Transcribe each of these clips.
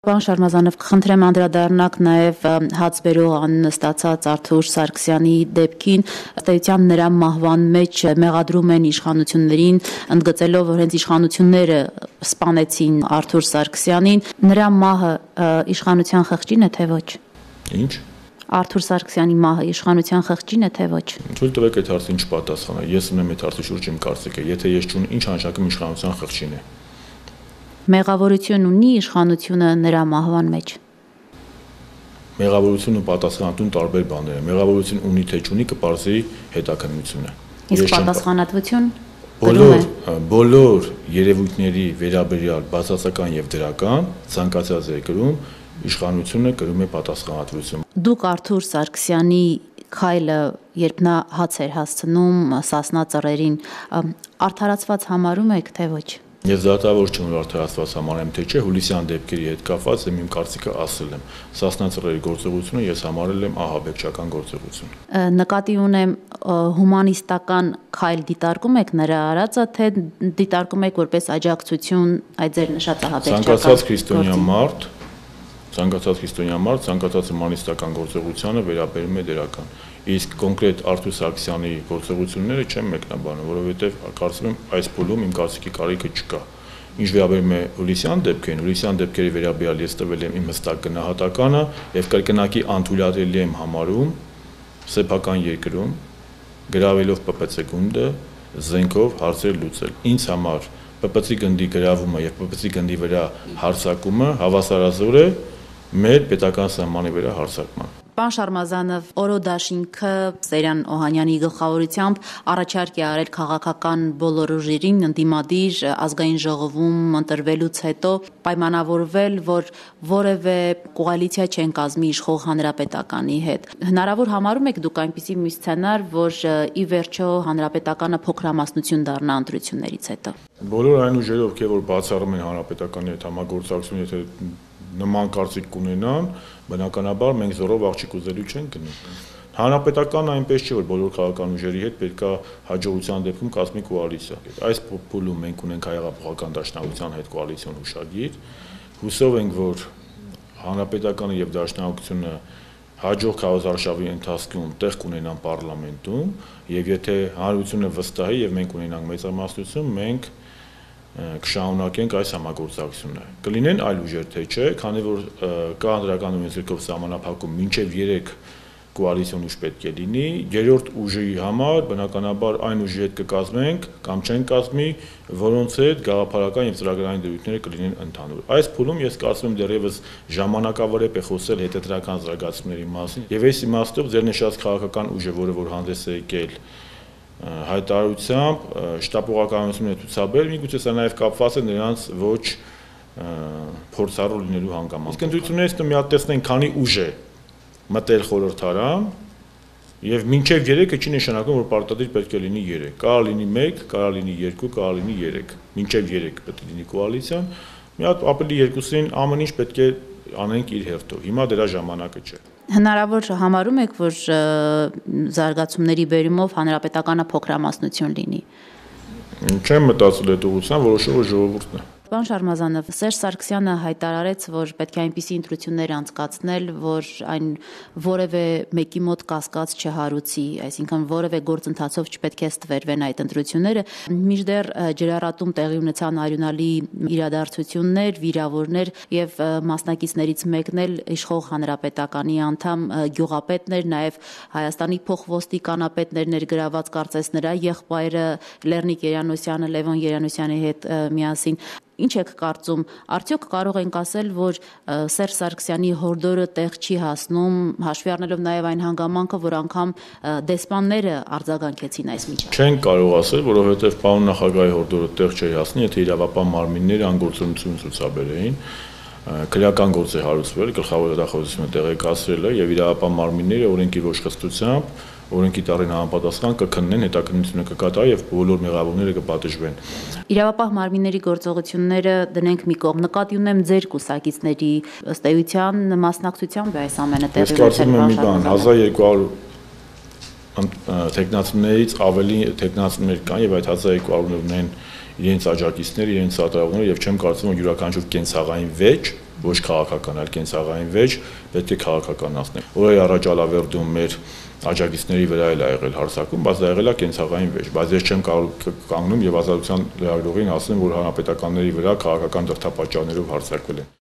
Պարոն Շարմազանով, կխնդրեմ անդրադառնաք նաև հացբերող անունը ստացած Արթուր Սարգսյանի դեպքին, ըստ էության նրա մահվան մեջ մեղադրում են իշխանություններին, ընդգծելով, որ հենց իշխանությունները սպանեցին Արթուր Սարգսյանին, նրա մահը իշխանության խղճին է, թե ոչ։ Ինչ։ Արթուր Սարգսյանի մահը իշխանության խղճին է, թե ոչ։ Թույլ տվեք այդ հարցին չպատասխանել։ Ես ունեմ այդ հարցի շուրջ իմ կարծիքը, եթե ես չունեմ, ինչ անշակում իշխանության խղճին է։ Մեղավորություն ունի իշխանությունը նրա մահվան մեջ։ Մեղավորությունը պատասխանատուն տարբեր բաներ են։ Մեղավորություն ունի թե չունի կպարզի հետաքննությունը։ Իսկ պատասխանատվություն բոլոր երևույթների վերաբերյալ բացասական եւ դրական ցանկացած երկրում իշխանությունը կրում է պատասխանատվություն։ Դուք Արթուր Սարգսյանի քայլը, երբ նա հաց էր հասցնում Սասնա ծռերին, արդարացված համարում եք, թե ոչ։ Ես դատավոր չեմ, որ արդարացված համարեմ, թե չէ, հուլիսյան դեպքերի հետ կապված եմ իմ կարծիքը ասել եմ։ Սասնա ծռերի գործողությունը ես համարել եմ ահաբեկչական գործողություն։ Նկատի ունեմ հումանիստական քայլ դիտարկում եք նրա արածը, թե դիտարկում եք որպես աջակցություն այդ ձեր նշած ահաբեկչական։ Ցանկացած քրիստոնյա մարդ, ցանկացած հումանիստական գործողությանը վերաբերում է դրական։ Իսկ կոնկրետ Արթուր Սարգսյանի գործողությունները չեմ մեկնաբանում, որովհետև կարծում եմ այս փուլում իմ կարծիքի կարիքը չկա։ Ինչ վերաբերում է հուլիսյան դեպքերի վերաբերյալ ես տվել եմ իմ հստակ գնահատականը եւ կրկնակի անթույլատրելի եմ համարում սեփական երկրում գրավելով ՊՊՑ գունդը զենքով հարցեր լուծել։ Ինձ համար ՊՊՑ գնդի գրավումը եւ ՊՊՑ գնդի վրա հարձակումը հավասարազոր է մեր պետական սահմանի վրա հարձակման։ Պարոն Շարմազանով, օրոդաշինքը Սերյան Օհանյանի գլխավորությամբ առաջարկ է արել քաղաքական բոլոր ուժերին ընդդիմադիր ազգային ժողովում ընտրվելուց հետո պայմանավորվել, որ որևէ կոալիցիա չեն կազմի իշխող հանրապետականի հետ։ Հնարավոր համարում եք դուք այնպիսի մի սցենար, որ ի վերջո հանրապետականը փոքրամասնություն դառնա ընտրություններից հետո։ Բոլոր այն ուժերը, ովքեր որ բացառում են հանրապետականի հետ համագործակցություն, եթե նման կարծիք կունենան, բնականաբար մենք զորով աղջիկ ուզելու չենք գնում։ Հանրապետականը այնպես չէ, որ բոլոր քաղաքական ուժերի հետ պետքա հաջողության դեպքում կազմի կոալիցիա։ Այս փուլում մենք ունենք հայեղափոխական դաշնակցության հետ կոալիցիոն հուշագիր։ Հուսով ենք, որ հանրապետականը եւ դաշնակցությունը հաջող քարոզարշավի ընթացքում տեղ կունենան պարլամենտում, եւ եթե հանրությունը վստահի եւ մենք ունենանք մեծամասնություն, մենք կշարունակենք այս համագործակցությունը։ Կլինեն այլ ուժեր, թե չէ, քանի որ կա անդրական ունեցքով սահմանափակում մինչև 3 կոալիցիոն ուժ պետք է լինի, երրորդ ուժի համար բնականաբար այն ուժի հետ կկազմենք կամ չեն կազմի, որոնց հետ գաղափարական եւ ծրագրային դրույթները կլինեն ընդհանուր։ Այս փուլում ես կարծում եմ դեռևս ժամանակավորեպ է խոսել հետեւական զարգացումների մասին, եւ այս իմաստով ձեր նշած քաղաքական ուժը, որ հանդես է եկել հայտարարությամբ շտապողականությունը ցուցաբերել, միգուցե սա նաև կապված է նրանց ոչ փորձառու լինելու հանգամանքով։ Իսկ ընտրություններից միատեսնեն քանի ուժ է մտել խորհրդարան եւ մինչեւ 3-ը չի նշանակում, որ պարտադիր պետք է լինի 3։ Կարող լինի 1, կարող լինի 2, կարող լինի 3։ Մինչեւ 3 պետք է լինի կոալիցիան։ Մի հատ ապրիլի 2-ին ամեն ինչ պետք է անենք իր հերթով։ Հիմա դրա ժամանակը չէ։ Հնարավոր համարում եք, որ զարգացումների բերումով հանրապետականը փոքրամասնություն լինի։ Չեմ մտածել այդ ուղղությամբ, որոշողը ժողովուրդն է։ Պարոն Շարմազանով, Սերժ Սարգսյանը հայտարարեց, որ պետք է այնպիսի ընտրություններ անցկացնել, որ այն որևէ մեկի մոտ կասկած չհարուցի, այսինքն որևէ գործընթացով չպետք է ստվերվեն այդ ընտրությունները, մինչդեռ ջրառատում տեղի ունեցան արյունալի իրադարձություններ, վիրավորներ եւ մասնակիցներից մեկն էլ իշխող հանրապետականի անդամ գյուղապետն էր, նաեւ Հայաստանի փոխոստիկանապետն էր ներգրաված, կարծես նրա եղբայրը Լեռնիկ Երանոսյանը Լևոն Երանոսյանի հետ միասին։ Ինչ եք կարծում, արդյոք կարող ենք ասել, որ Սերժ Սարգսյանի հորդորը տեղ չի հասնում, հաշվի առնելով նաև այն հանգամանքը, որ անգամ դեսպանները արձագանքեցին այս միջոցով։ Չեն կարող ասել, որովհետև պարոն նախագահի հորդորը տեղ չի հասնի, եթե իրավապահ մարմինները անգործունություն ցուցաբերեին, քրեական գործ է հարուցվել, գլխավոր հետախուզությունը տեղեկացրել է եւ իրավապահ մարմինները օրենքի ոչխստությամբ օրենքի տարին համապատասխան կքննեն, հետաքննությունը կկատարի եւ բոլոր մեղավորները կպատժվեն։ Իրավապահ մարմինների գործողությունները դնենք մի կողմ, նկատի ունեմ ձեր կուսակիցների ըստ էության մասնակցությամբ այս ամենը տեղի ունեցել։ 1200 տեխնացուներից ավելի տեխնացուներ կան եւ այդ 1200-ն ունեն իրենց աջակիցներ, իրենց սատարողներ եւ չեմ կարծում որ յուրաքանչյուր կենցաղային վեճ ոչ քաղաքական, այլ կենցաղային վեճ, պետք է քաղաքականացնել։ Օրեր առաջ Ալավերդում մեր աջակիցների վրա էլ ա եղել հարձակում, բայց դա եղել է կենցաղային վեճ, բայց ես չեմ կանգնում եւ ազատության լրագրողին ասեմ, որ հանրապետականների վրա քաղաքական դրդապատճառներով հարձակվել են։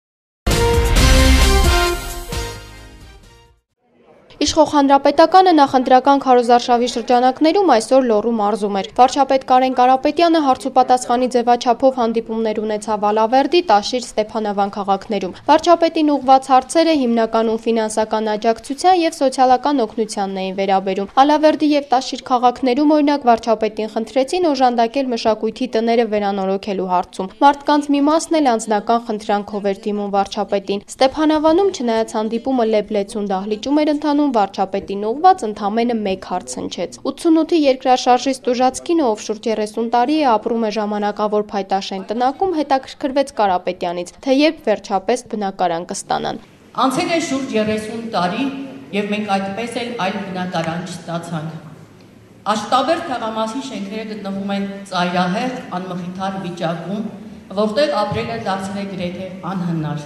Իշխող հանրապետականը նախընտրական քարոզարշավի շրջանակներում այսօր Լոռու մարզում էր։ Վարչապետ Կարեն Կարապետյանը հարցուպատասխանի ձևաչափով հանդիպումներ ունեցավ Ալավերդի, Տաշիր, Ստեփանավան քաղաքներում։ Վարչապետին ուղղված հարցերը հիմնականում ֆինանսական աջակցության եւ սոցիալական օգնությանն էին վերաբերում։ Ալավերդի եւ Տաշիր քաղաքներում օրինակ վարչապետին խնդրեցին օժանդակել մշակույթի տները վերանորոգելու հարցում։ Մարդկանց մի մասն էլ անձնական խնդրանքով էր դիմում վարչապետին։ Ստեփանավանում չնայած հանդիպումը լեփ-լեցուն դահլիճում էր ընթանում, վարչապետին ուղված ընդամենը մեկ հարց հնչեց։ 88-ի երկրաշարժիստ ուժածքինը, ով շուրջ 30 տարի է ապրում է ժամանակավոր Փայտաշեն տնակում, հետաքրքրվեց Կարապետյանից, թե երբ վերջապես բնակարան կստանան։ Անցել է շուրջ 30 տարի եւ մենք այդպես էլ այլ բնակարան չստացանք։ Աշտաբերդ թաղամասի շենքերը գտնվում են ծայրահեղ, անմխիթար վիճակում, որտեղ ապրելը դարձել է գրեթե անհնար։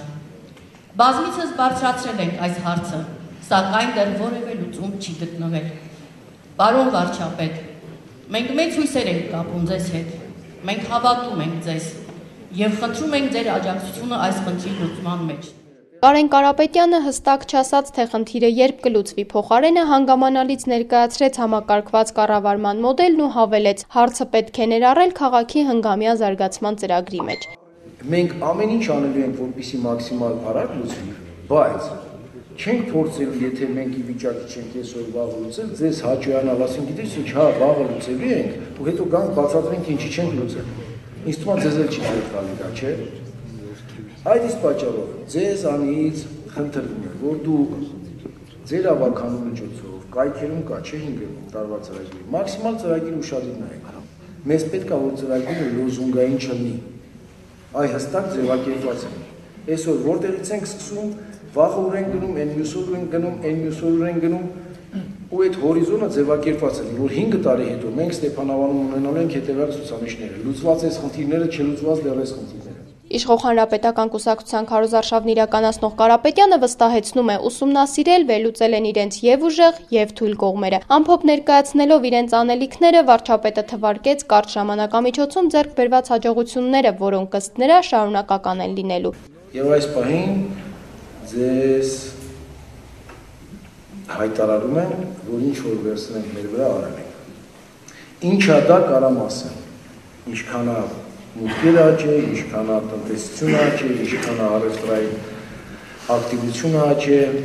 Բազմիցս բարձրացրել ենք այս հարցը, սակայն դեռ որևէ լուծում չի գտնվել։ Պարոն վարչապետ, մենք մեծ հույսեր ենք կապում ձեզ հետ, մենք հավատում ենք ձեզ եւ խնդրում ենք ձեր աջակցությունը այս խնդրի լուծման մեջ։ Կարեն Կարապետյանը հստակ չասաց, թե խնդիրը երբ կլուծվի, փոխարենը հանգամանալից ներկայացրեց համակարգված կառավարման մոդելն ու հավելեց, հարցը պետք է ներառել քաղաքի հնգամյա զարգացման ծրագրի մեջ։ Մենք ամեն ինչ անելու ենք, որպեսզի մաքսիմալ արագ լուծվի, բայց չենք փորձելու, եթե մենք ի վիճակի չենք այսօր վաղը լուծել, ձեզ հաճոյանալ, ասենք, գիտես ինչ, հա, վաղը լուծելու ենք, ու հետո գանք բացատրենք ինչի չենք լուծել։ Ինձ թվում է ձեզ էլ չի ձերտալի դա, չէ՞։ Այդ իսկ պատճառով ձեզ անից խնդրում եմ, որ դուք ձեր ավականու միջոցով կայքերում կա, չէ, 5 տարվա ծրագիր, մաքսիմալ ծրագիր ուշադիր նայեք։ Մեզ պետք է որ ծրագիրը լոզունգային չլինի, այ հստակ ձևակերպված լինի։ Այսօր որտեղից ենք սկսում, վաղը ուր են գնում, այն մյուս օր են գնում, այն մյուս օր են գնում, ու այդ հորիզոնը ձևակերպված է, որ 5 տարի հետո մենք Ստեփանավանում ունենալու ենք հետևյալ ցուցանիշները, լուծված այս խնդիրները, չլուծված դեռ այս խնդիրները։ Իշխող հանրապետական կուսակցության քարոզարշավն իրականացնող Կարապետյանը վստահեցնում է, ուսումնասիրել, վերլուծել են իրենց եւ ուժեղ, եւ թույլ կողմերը։ Ամփոփ ներկայացնելով իրենց անելիքները, վարչապետը թվարկեց կարճ ժամանակամիջոցում ձեռք բերված հաջողությունները, որոնք ըստ նրա շարունակական են լինելու։ Եվ այս պահին ձեզ հայտարարում են, որ ինչ որ վերցնենք մեր վրա արել ենք։ Ինչա դա կարամ ասեմ, ինչքան է մուտքերը աճել, ինչքան է տնտեսությունը աճել, ինչքան է առևտրային ակտիվությունը աճել,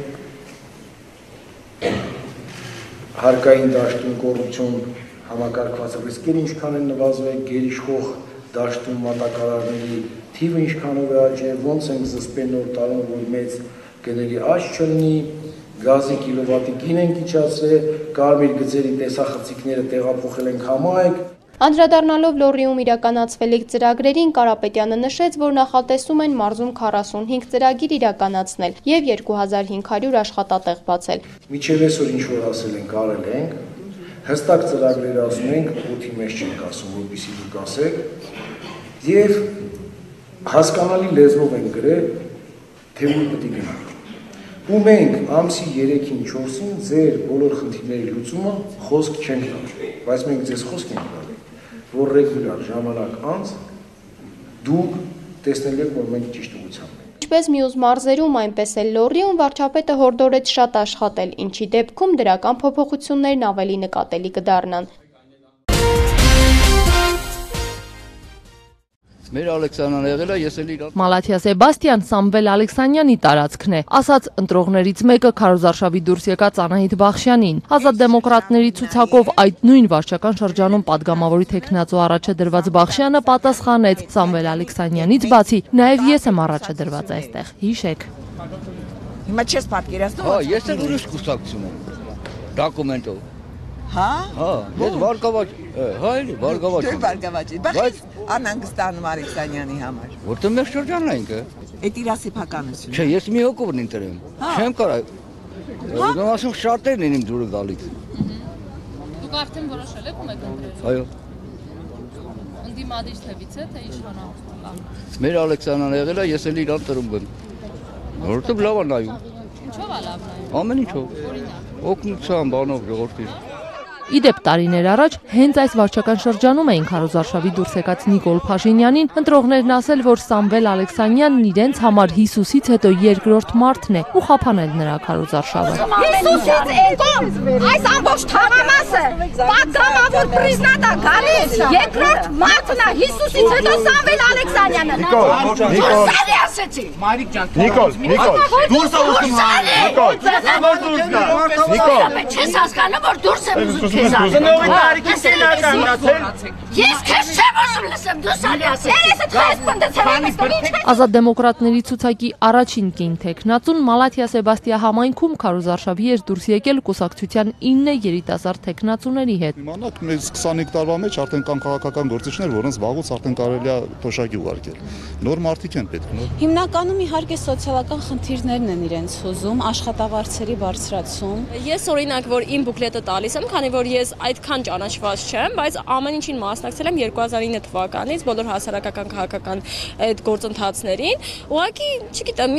հարկային դաշտում կոռուպցիոն համակարգված ռիսկերը ինչքան են նվազվել, գերիշխող դաշտում մատակարարների թիվը ինչքանով է աճել, ոնց ենք զսպել նոր տարում, որ մեծ գների աճ չլինի, գազի կիլովատի գին ենք իջացրել, կարմիր գծերի տեսախցիկները տեղափոխել ենք համայնք։ Անդրադառնալով Լոռիում իրականացվելիք ծրագրերին, Կարապետյանը նշեց, որ նախատեսում են մարզում 45 ծրագիր իրականացնել եւ 2500 աշխատատեղ բացել։ Միջև այսօր ինչ որ ասել ենք, արել ենք, հստակ ծրագրեր ասում ենք, օդի մեջ չենք ասում, որպեսզի դուք ասեք, եւ հասկանալի լեզվով ենք գրել, թե ուր պետք է գնանք։ Ու մենք ամսի 3-ին 4-ին ձեր բոլոր խնդիրների լուծումը խոսք չենք տալու, բայց մենք ձեզ խոսք ենք տալու, որ ռեգուլար ժամանակ անց դուք տեսնել եք, որ մենք ճիշտ ուղղությամբ ենք։ Ինչպես մյուս մարզերում, այնպես էլ Լոռիում վարչապետը հորդորեց շատ աշխատել, ինչի դեպքում դրական փոփոխություններն ավելի նկատելի կդառնան։ Մեր Ալեքսանան եղել է, ես էլ իրար։ Մալաթիա Սեբաստիան Սամվել Ալեքսանյանի տարածքն է, ասաց ընտրողներից մեկը քարոզարշավի դուրս եկած Անահիտ Բախշյանին։ Ազատ դեմոկրատների ցուցակով այդ նույն վարչական շրջանում падգամավորի թեկնածու առաջը դրված Բախշյանը պատասխանեց. Սամվել Ալեքսանյանից բացի նաև ես եմ առաջը դրված այստեղ, հիշեք։ Հիմա չես պատկերացնում։ Հա, ես էլ ուրիշ կուսակցություն եմ։ Դոկումենտով։ Հա։ Հա, ես Վարգավաճ, հա, էլի Վարգավաճ։ Դու Վարգավաճի։ Բայց անհանգստանում Ալեքսանյանի համար։ Որտե մեր շրջանն ենք, Էդ իր ասիփականություն։ Չէ, ես մի հոգով ընտրեմ։ Չեմ կարա։ Ուրեմն ասում շատերն են իմ դուրը գալիս։ Դուք արդեն որոշել եք ում եք ընտրել։ Այո։ Ընդդիմադիր թևից է, թե իշխանական։ Մեր Ալեքսանան եղել է, ես էլ իրան տրում եմ։ Որովհետև լավ է նայում։ Ինչով է լավ նայում։ Ամեն ինչով։ Օգնության բանով ժողովրդի։ Իդեպ տարիներ առաջ հենց այս վարչական շրջանում էին քարոզարշավի դուրս եկած Նիկոլ Փաշինյանին ընտրողներն ասել, որ Սամվել Ալեքսանյանն իրենց համար Հիսուսից հետո երկրորդ մարդն է ու խափանել նրա քարոզարշավը։ Հիսուսից հետո այս ամբողջ թաղամասը պատգամավոր պրիզնատա գալիս երկրորդ մարդն է Հիսուսից հետո Սամվել Ալեքսանյանը։ Նիկոլ ասեցի։ Մարիկ ջան, դուրս չես հասկանում որ դուրս եմ ուզում քեզ Ես քեզ չեմ ուզում լսեմ, դու սալի ասեցի։ Ազատ դեմոկրատների ցուցակի առաջին կին տեխնացուն Մալաթիա Սեբաստիա համայնքում քարոզարշավի էր դուրս եկել կուսակցության 9 երիտասարդ տեխնացուների հետ։ Իմանաք, մեզ 25 տարվա մեջ արդեն կան քաղաքական գործիչներ, որոնց վաղուց արդեն կարելի է թոշակի ուղարկել։ Նոր մարդիկ են պետք, նոր։ Հիմնականում իհարկե սոցիալական խնդիրներն են իրենց հուզում, աշխատավարձերի բարձրացում։ Ես օրինակ, որ իմ բուկլետը տալիս եմ, քանի որ ես այդքան ճանաչված չեմ, բայց ամեն ինչին մասնակցել եմ 2009 թվականից բոլոր հասարակական քաղաքական այդ գործընթացներին։ Ուղղակի, չգիտեմ,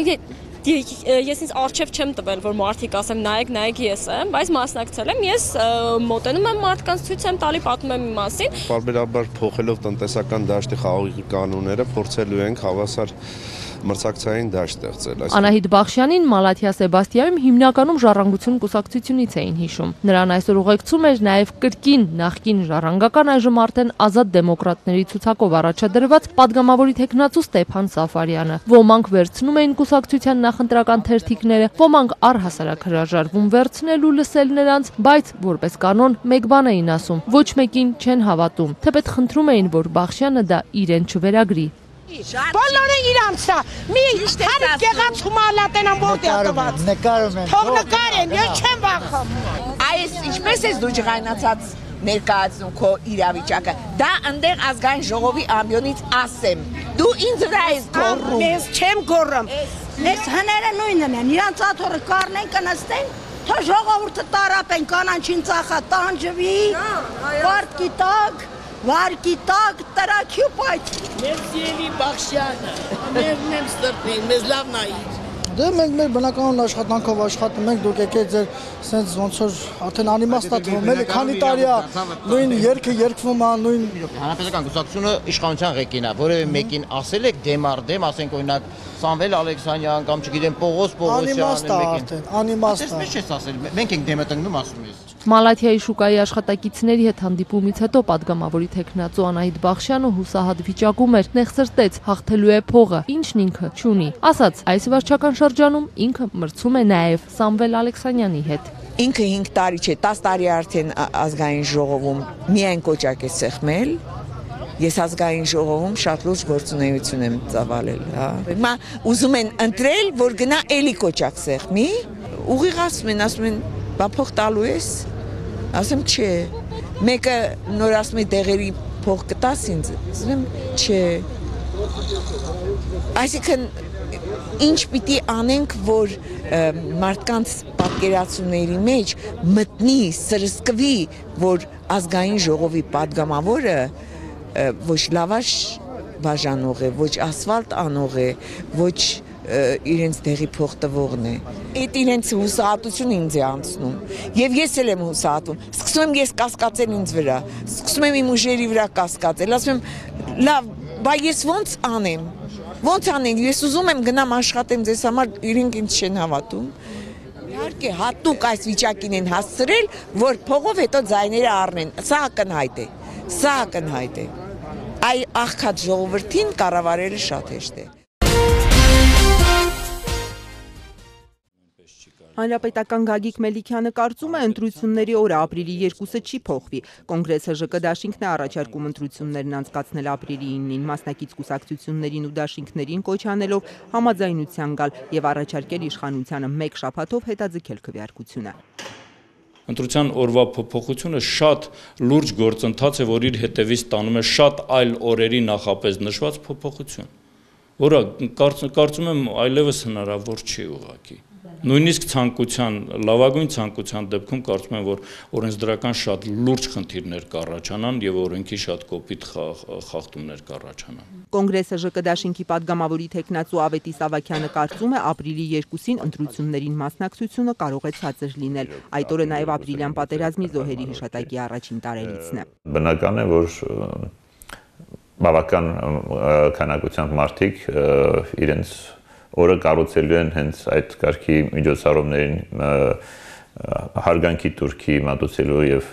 ես ինձ արժև չեմ տվել, որ մարդիկ ասեմ նայեք ես եմ, բայց մասնակցել եմ, ես մոտենում եմ մարդկանց ցույց եմ տալի, պատմում եմ իմ մասին։ Պարբերաբար փոխելով տնտեսական դաշտի խաղողի կանոնները, փորձելու ենք հավասար մրցակցային դաշտ ստեղծել։ Անահիտ Բախշյանին Մալաթիա Սեբաստիայում հիմնականում ժառանգություն կուսակցությունից էին հիշում։ Նրան այսօր ուղեկցում էր նաև կրկին նախկին ժառանգական այժմ արդեն ազատ դեմոկրատների ցուցակով առաջադրված падգամավորի տեխնացու Ստեփան Սաֆարյանը։ Ոմանք վերցնում էին կուսակցության նախընտրական թերթիկները, ոմանք առհասարակ հրաժարվում վերցնել ու լսել նրանց, բայց որպես կանոն մեկ բան էին ասում՝ ոչ մեկին չեն հավատում, թեպետ խնդրում էին, որ Բախշյանը դա իրեն չվերագրի։ Բոլորը իրանց է, մի հարկ եղած հումալատեն ամբորդյա տված։ Նկարում են։ Թող նկարեն, ես չեմ վախում։ Այս ինչպես ես դու ջղայնացած ներկայացնում քո իրավիճակը, դա ընդեղ ազգային ժողովի ամբիոնից ասեմ, դու ինձ վրա ես գոռում։ Ես չեմ գոռում։ Ես հները նույնն են, իրանց աթորը կարնեն կնստեն, թող ժողովուրդը տարապեն, կանանչին ծախա տանջվի, վարկի տակ, վարկի տակ, տրակյու պայթ։ Մեր սիրելի Բախշյանը, մերն եմ ստրտին, մեզ լավ նայիր։ Դե մենք մեր բնականոն աշխատանքով աշխատում ենք, դուք եկեք ձեր սենց ոնց որ արդեն անիմաստա թվում էլի, քանի տարի է նույն երգը երգվում է, նույն Հանրապետական կուսակցությունը իշխանության ղեկին է, որևէ մեկին ասել եք դեմ առ դեմ, ասենք օրինակ Սամվել Ալեքսանյան կամ չգիտեմ Պողոս Պողոսյան, անիմաստ է։ Ես չես ասել, մենք ենք դեմը տնկնում ասում ես։ Մալաթիայի շուկայի աշխատակիցների հետ հանդիպումից հետո падգամավորի տեխնացու Անահիտ Բախշյանը հուսահատ վիճակում էր, նեղսրտեց, հաղթելու է փողը, ինչն ինքը չունի։ Ասաց, այս վարչական շրջանում ինքը մրցում է նաև Սամվել Ալեքսանյանի հետ։ Ինքը 5 տարի չէ, 10 տարի արդեն ազգային ժողովում միայն կոճակ է սեղմել։ Ես ազգային ժողովում շատ լուրջ գործունեություն եմ ծավալել, հա։ Հիմա ուզում են ընտրել, որ գնա էլի կոճակ սեղմի, ուղիղ ասում են, բա փող տալու ես, ասեմ չէ, մեկը նոր ասում է դեղերի փող կտաս ինձ, ասում եմ չէ, այսինքն ինչ պիտի անենք, որ մարդկանց պատկերացումների մեջ մտնի, սրսկվի, որ ազգային ժողովի падգամավորը ոչ լավաշ բաժանող է, ոչ ասֆալտ անող է, ոչ իրենց դեղի փող տվողն է։ Այդ իրենց հուսահատությունը ինձ է անցնում։ Եվ ես էլ եմ հուսահատում։ Սկսում եմ ես կասկածել ինձ վրա, սկսում եմ իմ ուժերի վրա կասկածել, ասում եմ, լավ, բա ես ոնց անեմ։ Ոնց անեմ, ես ուզում եմ գնամ աշխատեմ ձեզ համար, իրենք ինձ չեն հավատում։ Իհարկե, հատուկ այս վիճակին են հասցրել, որ փողով հետո ձայները առնեն։ Սա ակնհայտ է։ Սա ակնհայտ է։ Այ աղքատ ժողովրդին կառավարելը շատ հեշտ է։ Հանրապետական Գագիկ Մելիքյանը կարծում է ընտրությունների օրը ապրիլի 2-ը չի փոխվի։ Կոնգրեսը ԺԿ դաշինքն է առաջարկում ընտրություններն անցկացնել ապրիլի 9-ին, մասնակից կուսակցություններին ու դաշինքներին կոչ անելով համաձայնության գալ եւ առաջարկել իշխանությանը մեկ շաբաթով հետաձգել քվեարկությունը։ Ընտրության օրվա փոփոխությունը շատ լուրջ գործընթաց է, որ իր հետևից տանում է շատ այլ օրերի նախապես նշված փոփոխություն, որը կարծում եմ այլևս հնարավոր չի ուղղակի։ Նույնիսկ լավագույն ցանկության դեպքում կարծում եմ, որ օրենսդրական շատ լուրջ խնդիրներ կառաջանան եւ օրենքի շատ կոպիտ խախտումներ կառաջանան։ Կոնգրեսը ԺԿ դաշինքի падգամավորի տեխնացու Ավետիս Ավագյանը կարծում է, ապրիլի 2-ին ընտրություններին մասնակցությունը կարող է ցածր լինել։ Այդ օրը նաեւ ապրիլյան պատերազմի զոհերի հիշատակի առաջին տարելիցն է։ Բնական է, որ բավական քանակությամբ մարդիկ իրենց օրը կառուցելու են հենց այդ կարգի միջոցառումներին հարգանքի турքի մատուցելու եւ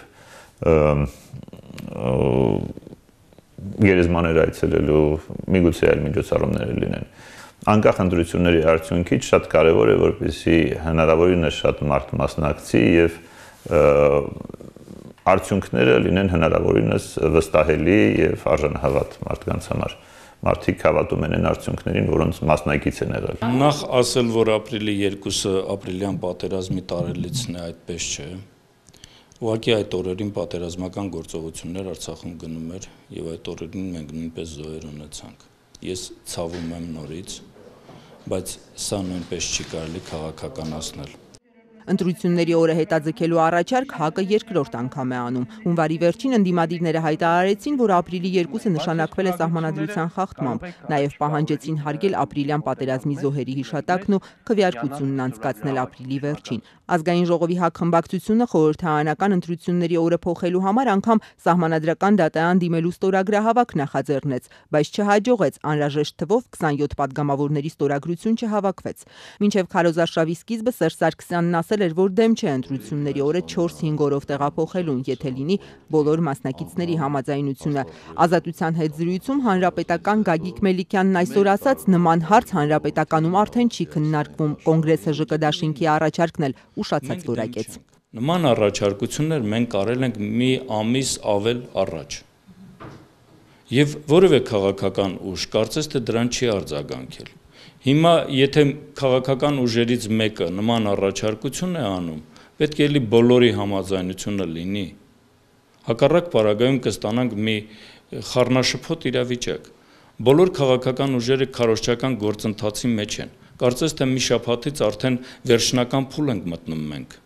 գերեզմաներ այցելելու միգուցե այլ միջոցառումներ լինեն։ Անկախ ընտրությունների արդյունքից շատ կարևոր է, որպեսզի հնարավորինս շատ մարդ մասնակցի եւ արդյունքները լինեն հնարավորինս վստահելի եւ արժանահավատ մարդկանց համար։ Մարդիկ հավատում են այն արդյունքներին, որոնց մասնակից են եղել։ Նախ ասել, որ ապրիլի 2-ը ապրիլյան պատերազմի տարելիցն է, այդպես չէ։ Ուղղակի այդ օրերին պատերազմական գործողություններ Արցախում գնում էր եւ այդ օրերին մենք նույնպես զոհեր ունեցանք։ Ես ցավում եմ նորից, բայց սա նույնպես չի կարելի քաղաքականացնել։ Ընտրությունների օրը հետաձգելու առաջարկ ՀԱԿ-ը երկրորդ անգամ է անում։ Հունվարի վերջին ընդդիմադիրները հայտարարեցին, որ ապրիլի 2-ը նշանակվել է սահմանադրության խախտմամբ, նաև պահանջեցին հարգել ապրիլյան պատերազմի զոհերի հիշատակն ու քվեարկությունն անցկացնել ապրիլի վերջին։ Ազգային ժողովի ՀԱԿ խմբակցությունը խորհրդարանական ընտրությունների օրը փոխելու համար անգամ սահմանադրական դատայան դիմելու ստորագրահավաք նախաձեռնեց, բայց չհաջողեց, անհրաժեշտ թվով 27 падգամավորների ստորագրություն չհավաքվեց։ Մինչև քարոզարշավի սկիզբը Սերժ Սարգսյանն ասել էր, որ դեմ չէ ընտրությունների օրը 4-5 օրով տեղափոխելուն, եթե լինի բոլոր մասնակիցների համաձայնությունը։ Ազատության հետ զրույցում հանրապետական Գագիկ Մելիքյանն այսօր ասաց, նման հարց հանրապետականում արդեն չի քննարկվում, կոնգրեսը ԺԿ դաշինքի առաջարկն էլ ուշացած որակեց։ Նման առաջարկություններ մենք արել ենք մի ամիս ավել առաջ։ Եվ որևէ քաղաքական ուժ կարծես թե դրան չի արձագանքել։ Հիմա եթե քաղաքական ուժերից մեկը նման առաջարկություն է անում, պետք է բոլորի համաձայնությունը լինի։ Հակառակ պարագայում կստանանք մի խառնաշփոթ իրավիճակ։ Բոլոր քաղաքական ուժերը քարոզչական գործընթացի մեջ են։ Կարծես թե մի շաբաթից արդեն վերջնական փուլ ենք մտնում մենք։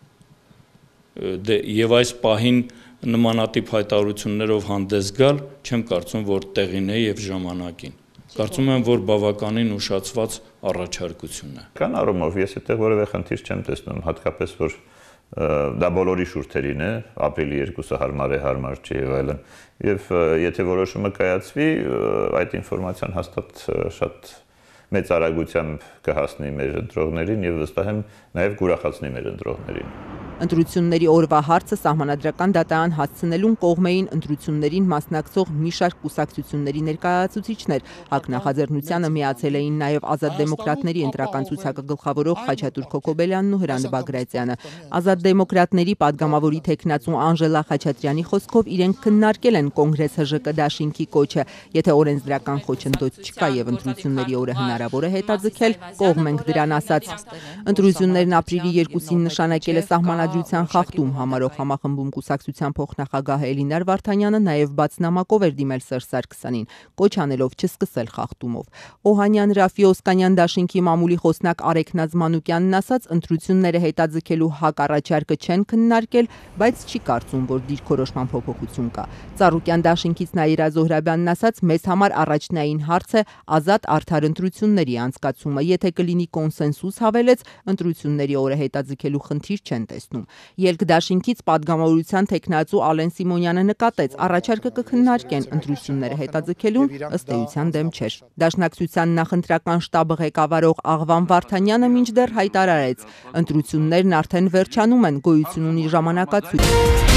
Եվ այս պահին նմանատիպ հայտարարություններով հանդես գալ, չեմ կարծում, որ տեղին է եւ ժամանակին։ Կարծում եմ, որ բավականին ուշացված առաջարկություն է։ Կան առումով ես այդտեղ որևէ խնդիր չեմ տեսնում, հատկապես որ դա բոլորի շուրթերին է, ապրիլի 2-ը հարմար է, հարմար չի եւ այլն։ Եվ եթե որոշումը կայացվի, այդ ինֆորմացիան հաստատ շատ մեծ արագությամբ կհասնի մեր ընտրողներին եւ վստահ եմ նաեւ կուրախացնի մեր ընտրողներին։ Ընտրությունների օրվա հարցը սահմանադրական դատարան հասցնելուն կողմ էին ընտրություններին մասնակցող մի շարք կուսակցությունների ներկայացուցիչներ։ ՀԱԿ նախաձեռնությանը միացել էին նաև Ազատ դեմոկրատների ընտրական ցուցակը գլխավորող Խաչատուր Քոքոբելյանն ու Հրանտ Բագրատյանը։ Ազատ դեմոկրատների падգամավորի տեխնացու Անժելա Խաչատրյանի խոսքով իրենք քննարկել են կոնգրեսը ԺԿ դաշինքի կոչը։ Եթե օրենսդրական խոչընդոտ չկա եւ ընտրությունների օրը հնարավոր է հետաձգել, կողմ ենք դրան ասաց։ Ընտրություններն ապրիլի 2-ին նշանակել է սահմանադրության խախտում համարող համախմբում կուսակցության փոխնախագահ Էլինար Վարդանյանը նաև բաց նամակով էր դիմել Սերժ Սարգսյանին, կոչ անելով չսկսել խախտումով։ Օհանյան Ռաֆի Օսկանյան դաշինքի մամուլի խոսնակ Արեգ Նազմանուկյանն ասաց, ընտրությունները հետաձգելու ՀԱԿ առաջարկը չեն քննարկել, բայց չի կարծում, որ դիրքորոշման փոփոխություն կա։ Ծառուկյան դաշինքից Նաիրա Զոհրաբյանն ասաց, մեզ համար առաջնային հարց է ազատ արդար ընտրությունների անցկացումը, եթե կլինի կոնսենսուս հավելեց, ընտրությունների օրը հետաձգելու խնդիր չեն տեսնում։ Ելք դաշինքից падգամավորության տեխնացու Ալեն Սիմոնյանը նկատեց, առաջարկը կքննարկեն, ընտրությունները հետաձգելուն ըստ էության դեմ չէր։ Դաշնակցության նախընտրական շտաբը ղեկավարող Աղվան Վարդանյանը մինչդեռ հայտարարեց, ընտրություններն արդեն վերջանում են, գոյություն ունի ժամանակացույց։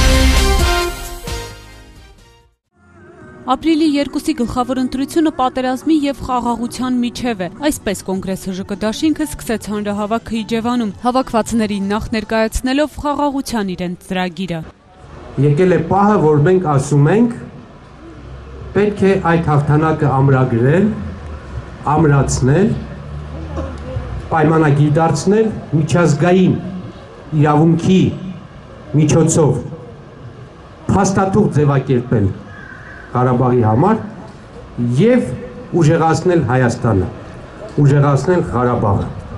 Ապրիլի 2-ի գլխավոր ընտրությունը պատերազմի եւ խաղաղության միջև է։ Այսպես կոնգրեսը ԺԿ դաշինքը սկսեց հանրահավաքը Իջևանում, հավաքվածներին նախ ներկայացնելով խաղաղության իրենց ծրագիրը։ Եկել է պահը, որ մենք ասում ենք, պետք է այդ հաղթանակը ամրագրել, ամրացնել, պայմանագիր դարձնել միջազգային իրավունքի միջոցով փաստաթուղթ ձևակերպել Ղարաբաղի համար եւ ուժեղացնել Հայաստանը, ուժեղացնել Ղարաբաղը։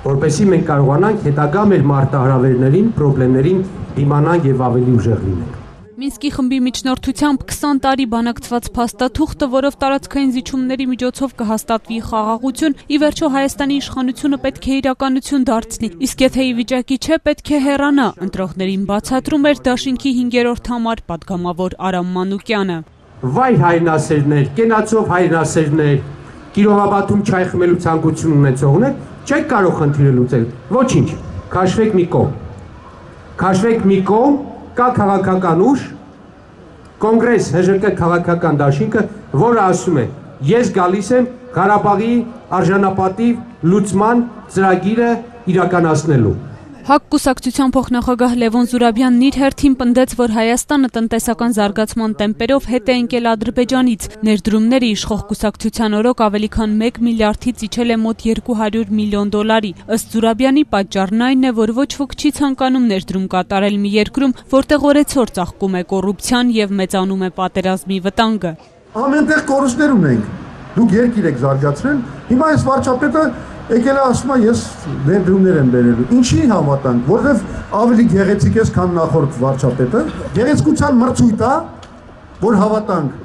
որպեսզի մենք կարողանանք հետագա մեր մարտահրավերներին, խնդիրներին դիմանանք եւ ավելի ուժեղ լինենք։ Մինսկի խմբի միջնորդությամբ 20 տարի բանակցված փաստաթուղթը, որով տարածքային զիջումների միջոցով կհաստատվի խաղաղություն, ի վերջո Հայաստանի իշխանությունը պետք է իրականություն դարձնի, իսկ եթե ի վիճակի չէ, պետք է հեռանա, ընտրողներին բացատրում էր Դաշինքի 5-րդ համար պատգամավոր Արամ Մանուկյանը։ Վայ հայրենասերներ, կենացով հայրենասերներ, Կիրովաբադում չայ խմելու ցանկություն ունեցողներ, չեք կարող խնդիրը լուծել։ Ոչինչ, քաշվեք մի կողմ։ Քաշվեք մի կողմ, կա քաղաքական ուժ, կոնգրես ՀԺԿ քաղաքական դաշինքը, որը ասում է, ես գալիս եմ Ղարաբաղի արժանապատիվ լուծման ծրագիրը իրականացնելու։ ՀԱԿ կուսակցության փոխնախագահ Լևոն Զուրաբյանն իր հերթին պնդեց, որ Հայաստանը տնտեսական զարգացման տեմպերով հետ է ընկել Ադրբեջանից։ Ներդրումները իշխող կուսակցության օրոք ավելի քան 1 միլիարդից իջել է մոտ 200 միլիոն դոլարի։ Ըստ Զուրաբյանի պատճառն այն է, որ ոչ ոք չի ցանկանում ներդրում կատարել մի երկրում, որտեղ օրեցօր ծաղկում է կոռուպցիան եւ մեծանում է պատերազմի վտանգը։ Ամենտեղ կորուստներ ունենք։ Դուք երկիր եք զարգացրել, հիմա այս վարչապետը եկել է ասում է ես ներդրումներ եմ բերելու։ Ինչի հավատանք, որովհետև ավելի գեղեցիկ է, քան նախորդ վարչապետը։ Գեղեցկության մրցույթ է, որ հավատանք։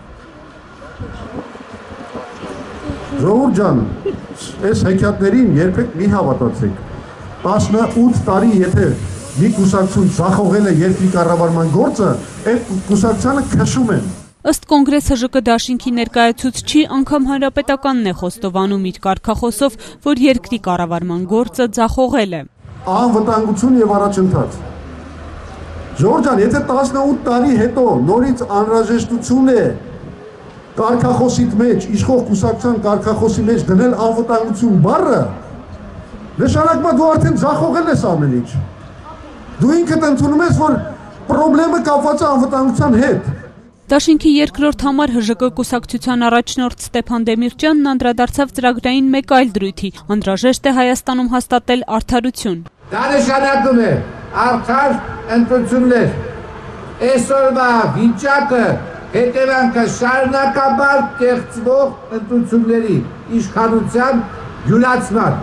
Ժողովուրդ ջան, այս հեքիաթներին երբեք մի հավատացեք։ 18 տարի եթե մի կուսակցություն ձախողել է երկրի կառավարման գործը, այդ կուսակցությանը քշում են։ Ըստ Կոնգրես ՀԺԿ Դաշինքի ներկայացուցչի, անգամ Հանրապետականն է խոստովանում իր կարգախոսով, որ երկրի կառավարման գործը ձախողել է։ Անվտանգություն եւ առաջընթաց։ Ժողովուրդ ջան, եթե 18 տարի հետո նորից անհրաժեշտություն է կարգախոսիդ մեջ, իշխող կուսակցության կարգախոսի մեջ դնել անվտանգություն բառը, նշանակում է դու արդեն ձախողել ես ամեն ինչ։ Դու ինքդ ընդունում ես, որ խնդրը կապված է անվտանգության հետ։ Դաշինքի երկրորդ համար ՀԺԿ կուսակցության առաջնորդ Ստեփան Դեմիրճյանն անդրադարձավ ծրագրային մեկ այլ դրույթի, անհրաժեշտ է Հայաստանում հաստատել արդարություն։ Դա նշանակում է արդար ընտրություններ։ Այսօրվա վիճակը հետևանքը շարունակաբար կեղծվող ընտրությունների իշխանության յուրացման։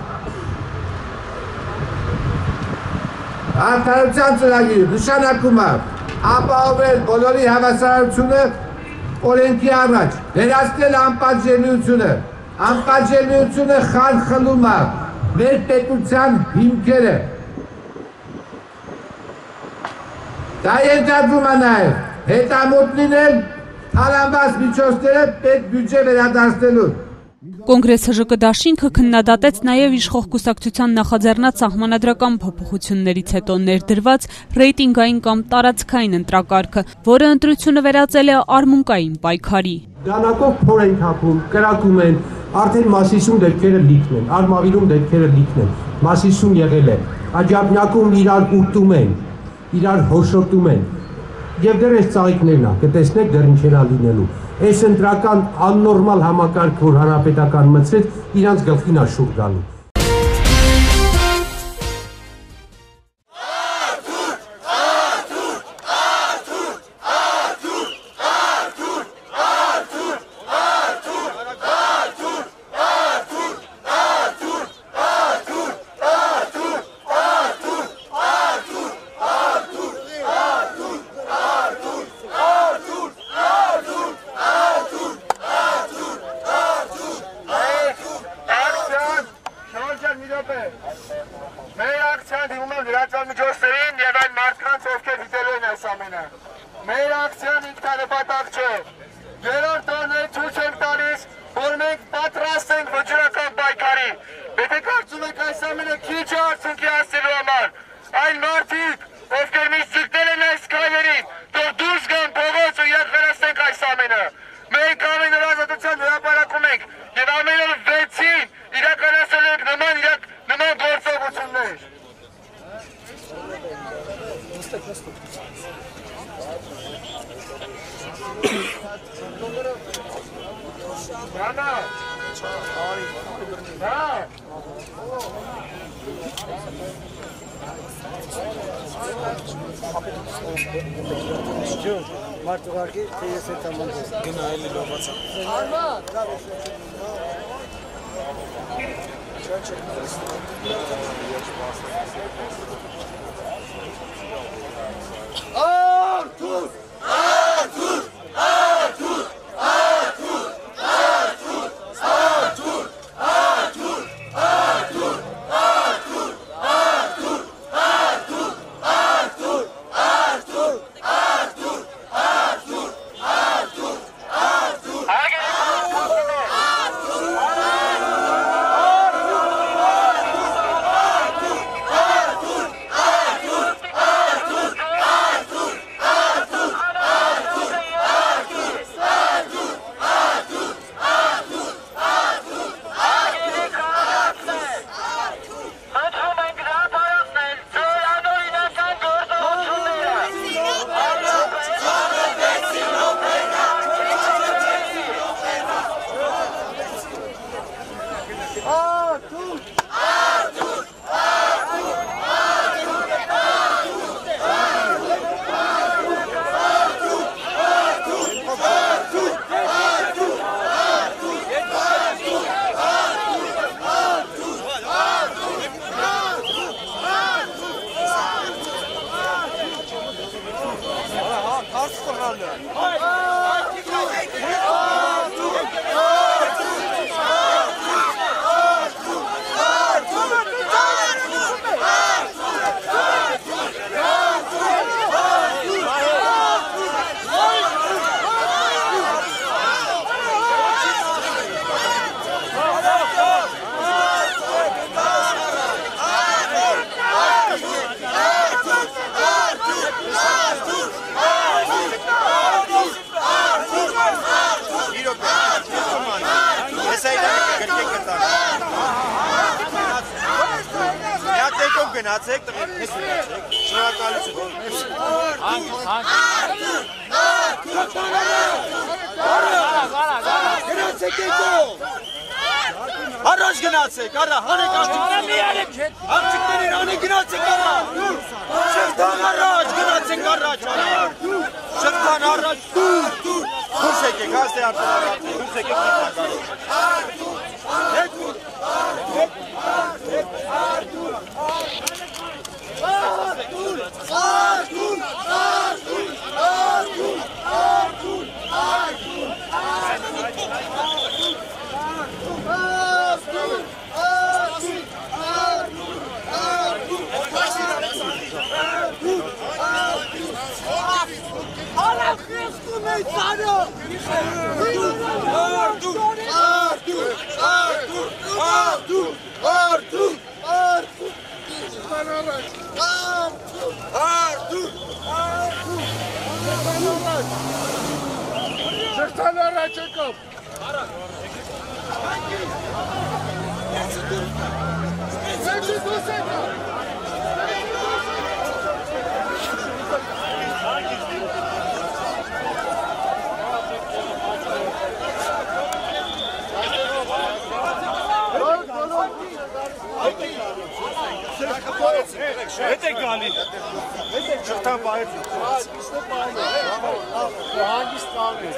Արդարության ծրագիրը նշանակում է ապահովել բոլորի հավասարությունը օրենքի առաջ, վերացնել անպատժելիությունը։ Անպատժելիությունը խարխլում է մեր պետության հիմքերը։ Դա ենթադրում է նաև հետամոտ լինել թալանված միջոցները պետ բյուջե վերադարձնելու։ Կոնգրես ՀԺԿ Դաշինքը քննադատեց նաև իշխող կուսակցության նախաձեռնած սահմանադրական փոփոխություններից հետո ներդրված ռեյտինգային կամ տարածքային ընտրակարգը, որը ընտրությունը վերածել է արմունկային պայքարի։ Դանակով փոր են թափում, կրակում են, արդեն Մասիսում դեպքերը լիքն են, Արմավիրում դեպքերը լիքն են, Մասիսում եղել է, Աջափնյակում իրար ուտում են, իրար հոշոտում են, եւ դեռ այս ծաղիկներն է, կտեսնեք դեռ ինչեր է լինելու։ Այս ընտրական աննորմալ համակարգ, որ հանրապետական մտցրեց, իրանց գլխին է շուռ գալու։ Մեր ակցիան դիմում են լրատվամիջոցներին եւ այն մարդկանց, ովքեր դիտելու են այս ամենը։ Մեր ակցիան ինքնանպատակ չէ։ Երրորդ օրն ցույց ենք տալիս, որ մենք պատրաստ ենք վճռական պայքարի։ Եթե կարծում եք այս ամենը քիչ է արդյունքի հասնելու համար, այն մարդիկ, ովքեր միշտ ձգտել են այս քայլերին, թող դուրս գան փողոց ու իրականացնենք այս ամենը։ Մենք ամեն օր ազատության հրապարակում ենք եւ ամեն օր 6-ին իրականացնել ենք նման գործողություններ։ Մարտուղարկի ես հետ ամանց գնայել լովածա։ Artur! Artur! Artur! Artur! Artur! Artur! Artur! Artur! Artur! Artur! Artur! Artur! Artur! Artur! Artur! Artur! Գնացեք տղերք, շնորհակալություն։ Գնացեք եկո։ Առաջ գնացեք, արա, հանեք աղջիկներ իրանի գնացեք արա։ Շղթան առաջ, գնացեք առաջ, շղթան առաջ, դուրս եկեք, հաստե արտարակ, դուրս եկեք Հետ է գալի։ Շղթան բայեց։ Հանգիստ կանգնեք։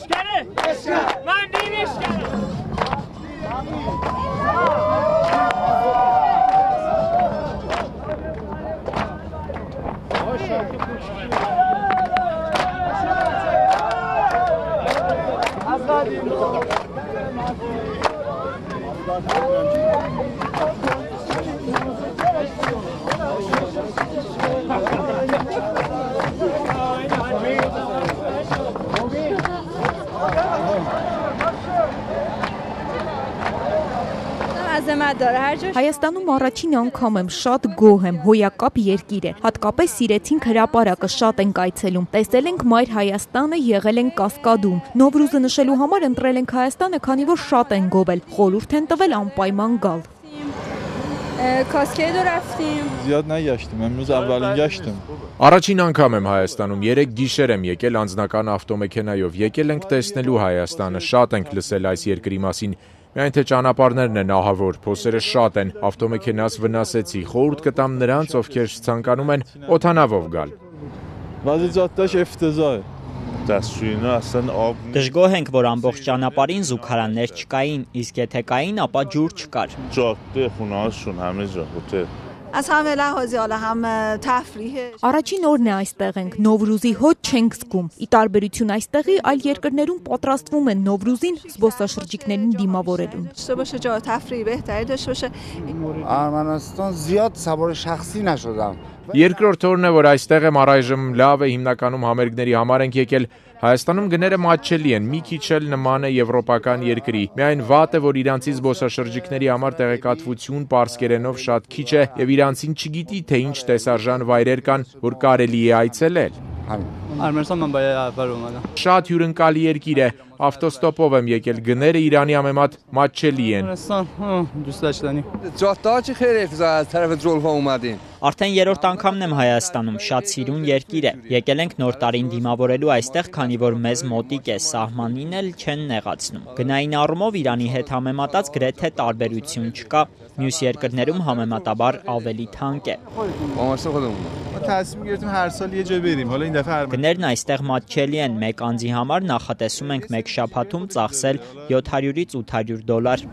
Հայաստանում առաջին անգամ եմ, շատ գոհ եմ, հոյակապ երկիր է, հատկապես սիրեցինք հրապարակը, շատ ենք այցելում, տեսել ենք Մայր Հայաստանը, եղել ենք Կասկադում, Նովրուզը նշելու համար ընտրել ենք Հայաստանը, քանի որ շատ են գովել, խորհուրդ են տվել անպայման գալ։ Ziyad նայաշտում, ամյուզ ավալին յաշտում։ Առաջին անգամ եմ Հայաստանում, 3 գիշեր եմ եկել անձնական ավտոմեքենայով, եկել ենք տեսնելու Հայաստանը, շատ ենք լսել այս երկրի մասին։ Միայն թե ճանապարհներն են ահավոր, փոսերը շատ են, ավտոմեքենաս վնասեցի, խորհուրդ կտամ նրանց, ովքեր ցանկանում են օդանավով գալ։ Դժգոհ ենք, որ ամբողջ ճանապարհին զուգարաններ չկային, իսկ եթե կային, ապա ջուր չկար։ Առաջին օրն է այստեղ ենք, Նովրուզի հոտ չենք զգում, ի տարբերություն այստեղի այլ երկրներում պատրաստվում են Նովրուզին զբոսաշրջիկներին դիմավորելուն։ Արմանստան զիադ սաբորը շախսի նաշոդամ։ Երկրորդ օրն է, որ այստեղ եմ, առայժմ լավ է, հիմնականում համերգների համար ենք եկել։ Հայաստանում գները մատչելի են, մի քիչ էլ նման է եվրոպական երկրի։ Միայն վատ է, որ իրանցի զբոսաշրջիկների համար տեղեկատվություն պարսկերենով շատ քիչ է եւ իրանցին չգիտի, թե ինչ տեսարժան վայրեր կան, որ կարելի է այցելել։ Շատ հյուրընկալի երկիր է, ավտոստոպով եմ եկել, գները Իրանի համեմատ մատչելի են։ Արդեն երրորդ անգամն եմ Հայաստանում, շատ սիրուն երկիր է։ Եկել ենք նոր տարին դիմավորելու այստեղ, քանի որ մեզ մոտիկ է, սահմանին էլ չեն նեղացնում։ Գնային առումով Իրանի հետ համեմատած գրեթե տարբերություն չկա, մյուս երկրներում համեմատաբար ավելի թանկ է։ Գներն այստեղ մատչելի են, մեկ անձի համար նախատեսում ենք մեկ շաբաթում ծախսել $700-800։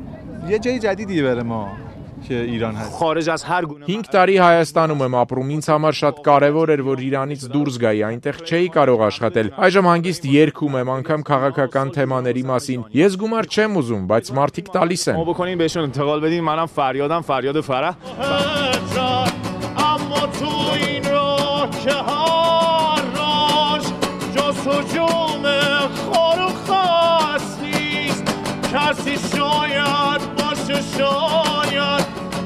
5 տարի Հայաստանում եմ ապրում, ինձ համար շատ կարևոր էր, որ Իրանից դուրս գայի, այնտեղ չէի կարող աշխատել։ Այժմ հանգիստ երգում եմ, անգամ քաղաքական թեմաների մասին։ Ես գումար չեմ ուզում, բայց մարդիկ տալիս են։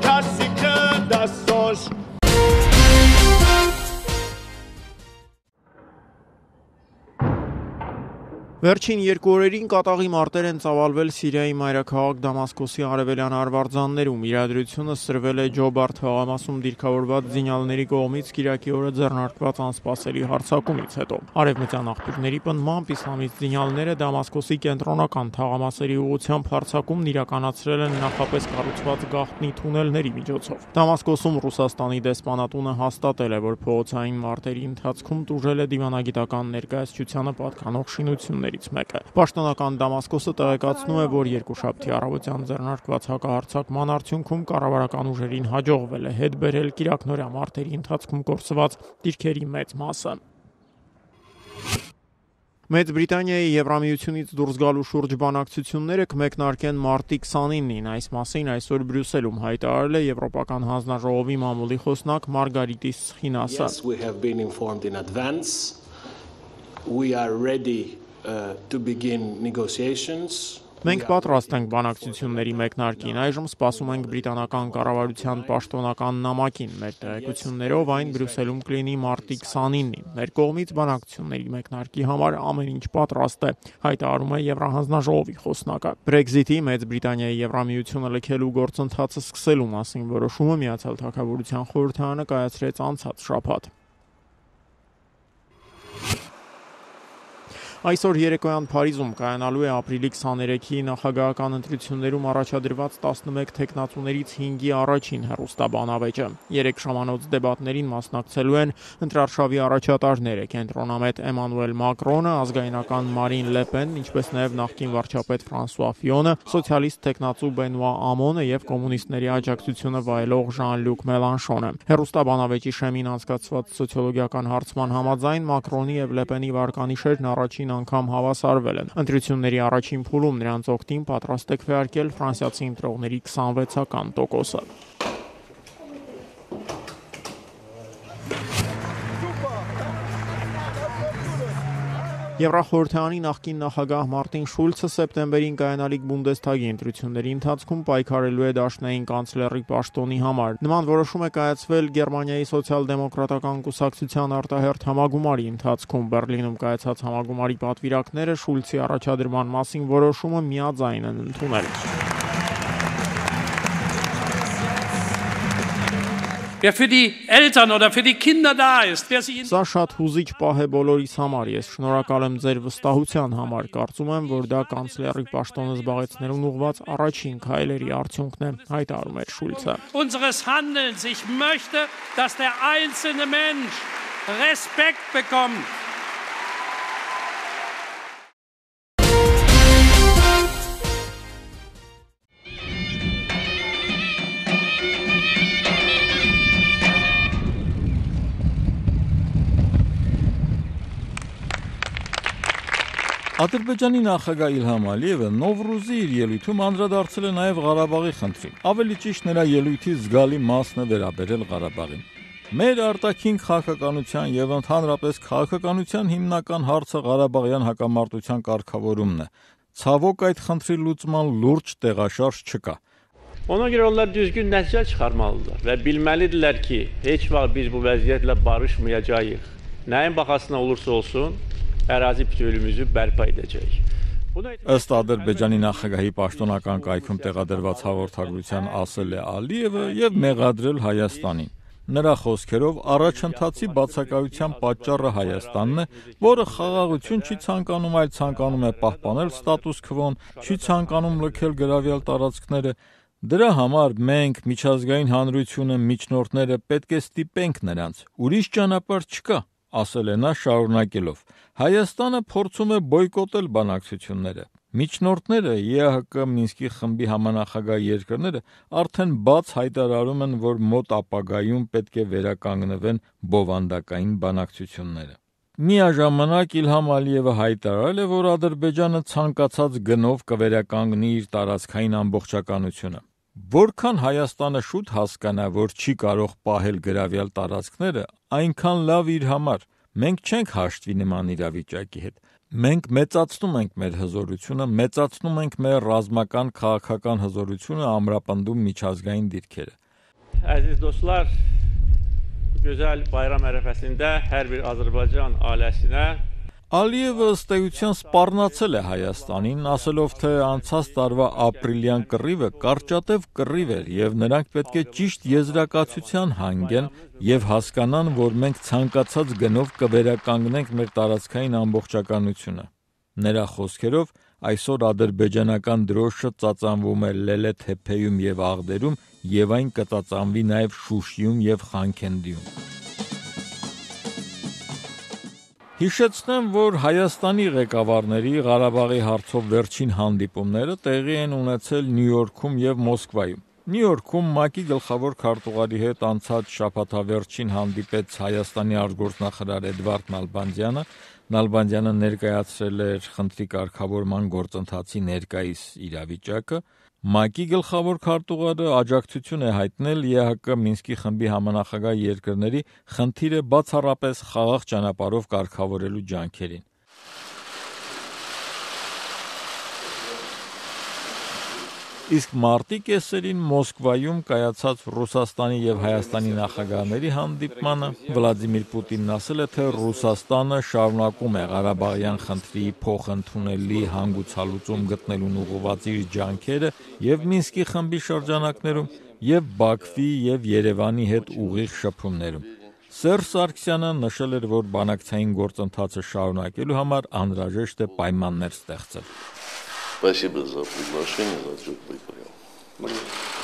Վերջին 2 օրերին կատաղի մարտեր են ծավալվել Սիրիայի մայրաքաղաք Դամասկոսի արևելյան արվարձաններում։ Իրադրությունը սրվել է Ջոբար թաղամասում դիրքավորված զինյալների կողմից Կիրակի օրը ձեռնարկված անսպասելի հարձակումից հետո։ Արևմտյան աղբյուրների պնդմամբ իսլամիստ զինյալները Դամասկոսի կենտրոնական թաղամասերի ուղղությամբ հարձակումն իրականացրել են նախապես կառուցված գաղտնի թունելների միջոցով։ Դամասկոսում Ռուսաստանի դեսպանատունը հաստատել է, որ փողոցային մարտերի ընթացքում տուժել է դիվանագիտական ներկայացուցչությանը պատկանող շինությունների մեկը։ Պաշտոնական Դամասկոսը տեղեկացնում է, որ երկուշաբթի առավոտյան ձեռնարկված հակահարձակման արդյունքում կառավարական ուժերին հաջողվել է հետ բերել կիրակնօրյա մարտերի ընթացքում կորսված դիրքերի մեծ մասը։ Մեծ Բրիտանիայի Եվրամիությունից դուրս գալու շուրջ բանակցությունները կմեկնարկեն մարտի 29-ին, այս մասին այսօր Բրյուսելում հայտարարել է Եվրոպական հանձնաժողովի մամուլի խոսնակ Մարգարիտիս Սխինասը։ Մենք պատրաստ ենք բանակցությունների մեկնարկին, այժմ սպասում ենք բրիտանական կառավարության պաշտոնական նամակին, մեր տեղեկություններով այն Բրյուսելում կլինի մարտի 29-ին։ Մեր կողմից բանակցությունների մեկնարկի համար ամեն ինչ պատրաստ է, հայտարարում է Եվրահանձնաժողովի խոսնակը։ Brexit-ի Մեծ Բրիտանիայի Եվրամիությունը լքելու գործընթացը սկսելու մասին որոշումը Միացյալ Թագավորության խորհրդարանը կայացրեց անցած շաբաթ։ Այսօր երեկոյան Փարիզում կայանալու է ապրիլի 23-ի նախագահական ընտրություններում առաջադրված 11 թեկնածուներից 5-ի առաջին հեռուստաբանավեճը։ 3 ժամանոց դեբատներին մասնակցելու են ընտրարշավի առաջատարները՝ կենտրոնամետ Էմանուել Մակրոնը, ազգայնական Մարին Լե Պենն, ինչպես նաև նախկին վարչապետ Ֆրանսուଆ Ֆիոնը, սոցիալիստ թեկնածու Բենուա Ամոնը եւ կոմունիստների աջակցությունը վայելող Ժան-Լյուկ Մելանշոնը։ Հեռուստաբանավեճի շեմին անցկացված սոցիոլոգիական հարցման համաձայն Մակրոնի եւ Լե Պենի վարկանիշերն առաջին անգամ հավասարվել են։ Ընտրությունների առաջին փուլում նրանց օգտին պատրաստ է քվեարկել ֆրանսիացի ընտրողների 26%-ը։ Եվրախորհրդարանի նախկին նախագահ Մարտին Շուլցը սեպտեմբերին կայանալիք Բունդեսթագի ընտրությունների ընթացքում պայքարելու է դաշնային կանցլերի պաշտոնի համար։ Նման որոշում է կայացվել Գերմանիայի սոցիալ-դեմոկրատական կուսակցության արտահերթ համագումարի ընթացքում։ Բեռլինում կայացած համագումարի պատվիրակները Շուլցի առաջադրման մասին որոշումը միաձայն են ընդունել։ Wer für die Eltern oder für die Kinder da ist, wer sie Սա շատ հուզիչ պահ է բոլորիս համար։ Ես շնորհակալ եմ ձեր վստահության համար։ Կարծում եմ, որ դա կանցլերի պաշտոնը զբաղեցնելուն ուղղված առաջին քայլերի արդյունքն է, հայտարարում է Շուլցը։ unseres Handelns. Ich möchte, dass der einzelne Mensch Respekt bekommt. Ադրբեջանի նախագահ Իլհամ Ալիևը Նովրուզի իր ելույթում անդրադարձել է նաև Ղարաբաղի խնդրին։ Ավելի ճիշտ նրա ելույթի զգալի մասն է վերաբերել Ղարաբաղին։ Մեր արտաքին քաղաքականության եւ ընդհանրապես քաղաքականության հիմնական հարցը Ղարաբաղյան հակամարտության կարգավորումն է։ Ցավոք այդ խնդրի լուծման լուրջ տեղաշարժ չկա։ Ona görə onlar düzgün nəticə çıxarmalıdırlar və bilməlidirlər ki, heç vaxt biz bu vəziyyətlə barışmayacağıq. Nəyin baxasına olursa olsun, ərazi bütövlüyümüzü bərpa edəcəyik. Ըստ Ադրբեջանի նախագահի պաշտոնական կայքում տեղադրված հաղորդագրության ասել է Ալիևը եւ մեղադրել Հայաստանին։ Նրա խոսքերով առաջընթացի բացակայության պատճառը Հայաստանն է, որը խաղաղություն չի ցանկանում, այլ ցանկանում է պահպանել ստատուս քվոն, չի ցանկանում լքել գրավյալ տարածքները։ Դրա համար մենք միջազգային հանրությունը, միջնորդները պետք է ստիպենք նրանց։ Ուրիշ ճանապարհ չկա, ասել է նա շարունակելով։ Հայաստանը փորձում է բոյկոտել բանակցությունները։ Միջնորդները ԵԱՀԿ Մինսկի խմբի համանախագահ երկրները արդեն բաց հայտարարում են, որ մոտ ապագայում պետք է վերականգնվեն բովանդակային բանակցությունները։ Միաժամանակ Իլհամ Ալիևը հայտարարել է, որ Ադրբեջանը ցանկացած գնով կվերականգնի իր տարածքային ամբողջականությունը։ Որքան Հայաստանը շուտ հասկանա, որ չի կարող պահել գրավյալ տարածքները, այնքան լավ իր համար։ Մենք չենք հաշտվի նման իրավիճակի հետ։ Մենք մեծացնում ենք մեր հզորությունը, մեծացնում ենք մեր ռազմական քաղաքական հզորությունը, ամրապնդում միջազգային դիրքերը։ Əziz dostlar, gözəl bayram ərəfəsində hər bir Azərbaycan ailəsinə Ալիևը ըստ էության սպառնացել է Հայաստանին, ասելով, թե անցած տարվա ապրիլյան կռիվը կարճատև կռիվ էր եւ նրանք պետք է ճիշտ եզրակացության հանգեն եւ հասկանան, որ մենք ցանկացած գնով կվերականգնենք մեր տարածքային ամբողջականությունը։ Նրա խոսքերով այսօր ադրբեջանական դրոշը ծածանվում է Լելե թեփեյում եւ Աղդերում եւ այն կծածանվի նաեւ Շուշիում եւ Խանքենդիում։ Հիշեցնեմ, որ Հայաստանի ղեկավարների Ղարաբաղի հարցով վերջին հանդիպումները տեղի են ունեցել Նյու Յորքում եւ Մոսկվայում։ Նյու Յորքում ՄԱԿ-ի գլխավոր քարտուղարի հետ անցած շաբաթավերջին հանդիպեց Հայաստանի արտգործնախարար Էդվարդ Նալբանդյանը։ Նալբանդյանը ներկայացրել էր խնդրի կարգավորման գործընթացի ներկայիս իրավիճակը։ ՄԱԿ-ի գլխավոր քարտուղարը աջակցություն է հայտնել ԵԱՀԿ Մինսկի խմբի համանախագահ երկրների խնդիրը բացառապես խաղաղ ճանապարհով կարգավորելու ջանքերին։ Իսկ մարտի կեսերին Մոսկվայում կայացած Ռուսաստանի եւ Հայաստանի նախագահների հանդիպմանը Վլադիմիր Պուտինն ասել է, թե Ռուսաստանը շարունակում է Ղարաբաղյան խնդրի փոխընդունելի հանգուցալուծում գտնելուն ուղղված իր ջանքերը եւ Մինսկի խմբի շրջանակներում եւ Բաքվի եւ Երևանի հետ ուղիղ շփումներում։ Սերժ Սարգսյանը նշել էր, որ բանակցային գործընթացը շարունակելու համար անհրաժեշտ է պայմաններ ստեղծել։ Спасибо за приглашение, за теплый прием.